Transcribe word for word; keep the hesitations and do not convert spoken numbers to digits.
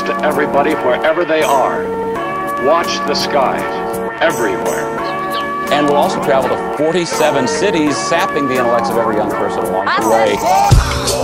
to everybody wherever they are. Watch the skies everywhere. And we'll also travel to forty-seven cities, sapping the intellects of every young person along the way.